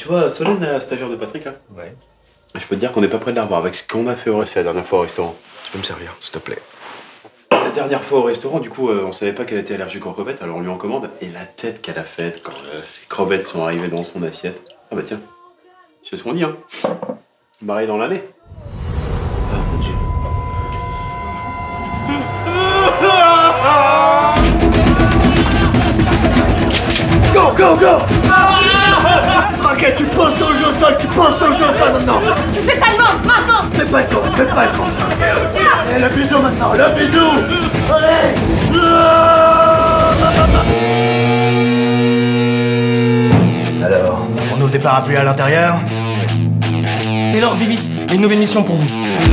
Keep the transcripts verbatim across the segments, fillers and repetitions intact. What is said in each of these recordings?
Tu vois, Solène, la stagiaire de Patrick, là? Ouais. Je peux te dire qu'on n'est pas près de la revoir avec ce qu'on a fait au restaurant la dernière fois au restaurant. Tu peux me servir, s'il te plaît? La dernière fois au restaurant, du coup, euh, on savait pas qu'elle était allergique aux crevettes, alors on lui en commande. Et la tête qu'elle a faite quand euh, les crevettes sont arrivées dans son assiette. Ah bah tiens, c'est ce qu'on dit, hein. Barré dans l'année. Ah mon Dieu. Go, go, go! Ok, tu poses ton jeu au sol, tu poses ton jeu au sol maintenant! Tu fais ta demande, maintenant! Fais pas le con, fais pas le con! Allez, le bisou maintenant, le bisou! Allez! Alors, on ouvre des parapluies à l'intérieur? Taylor Davis, une nouvelle mission pour vous.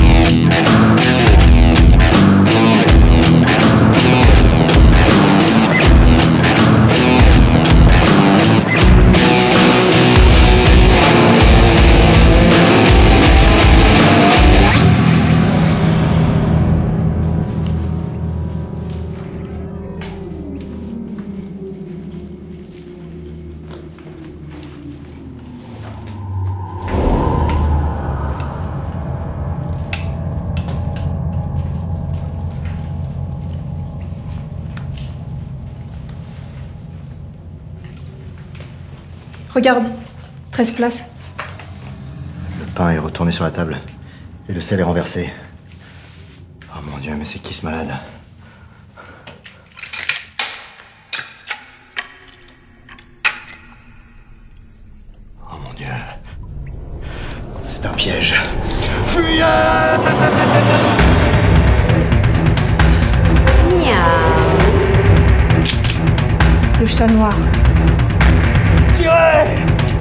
Regarde, treize places. Le pain est retourné sur la table et le sel est renversé. Oh mon Dieu, mais c'est qui ce malade? Oh mon Dieu. C'est un piège. Fuyez! Le chat noir. Tirez!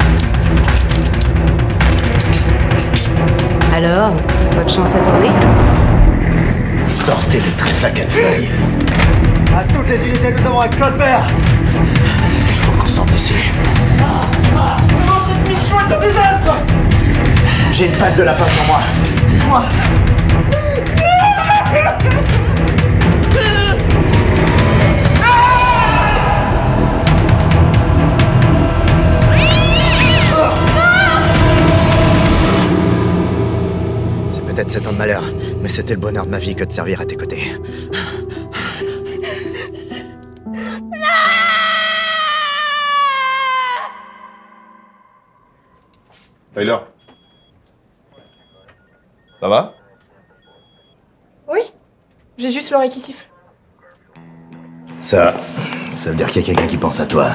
Alors, votre chance à tourner? Sortez les trèfles à quatre feuilles. À toutes les unités, nous avons un code vert. Il faut qu'on sorte d'ici. Comment cette mission est un désastre? J'ai une patte de lapin sur moi. Moi. C'est peut-être sept ans de malheur, mais c'était le bonheur de ma vie que de servir à tes côtés. Tyler. Ça va? Oui, j'ai juste l'oreille qui siffle. Ça, ça veut dire qu'il y a quelqu'un qui pense à toi.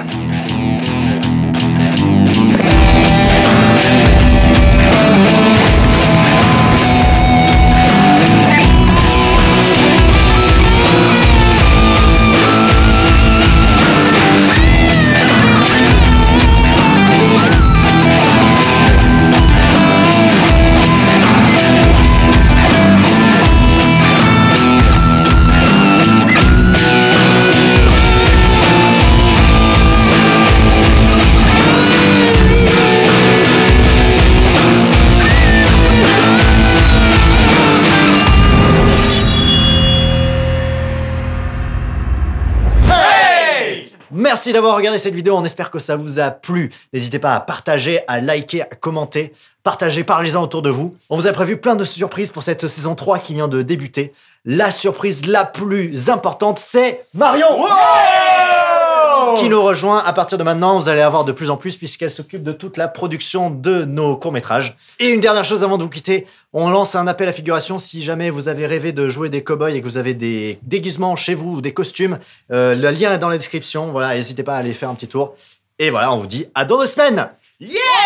Merci d'avoir regardé cette vidéo, on espère que ça vous a plu. N'hésitez pas à partager, à liker, à commenter. Partagez, parlez-en autour de vous. On vous a prévu plein de surprises pour cette saison trois qui vient de débuter. La surprise la plus importante, c'est Marion wow qui nous rejoint. À partir de maintenant, vous allez avoir de plus en plus puisqu'elle s'occupe de toute la production de nos courts-métrages. Et une dernière chose avant de vous quitter, on lance un appel à figuration si jamais vous avez rêvé de jouer des cow-boys et que vous avez des déguisements chez vous ou des costumes. Euh, le lien est dans la description. Voilà, n'hésitez pas à aller faire un petit tour. Et voilà, on vous dit à dans deux semaines. Yeah!